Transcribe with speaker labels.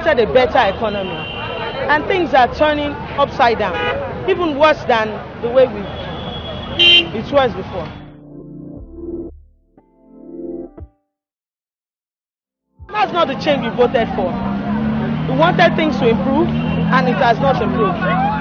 Speaker 1: wanted a better economy. And things are turning upside down, even worse than the way it was before. That's not the change we voted for. We wanted things to improve, and it has not improved.